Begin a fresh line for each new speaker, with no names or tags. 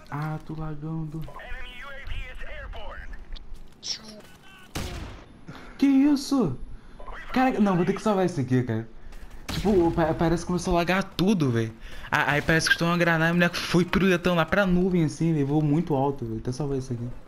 Ah, tô lagando. Que isso? Cara, não, vou ter que salvar isso aqui, cara. Tipo, parece que começou a lagar tudo, velho. Aí parece que estou uma granada, a mulher foi piruletando lá pra nuvem, assim, levou muito alto, velho. Até salvar isso aqui.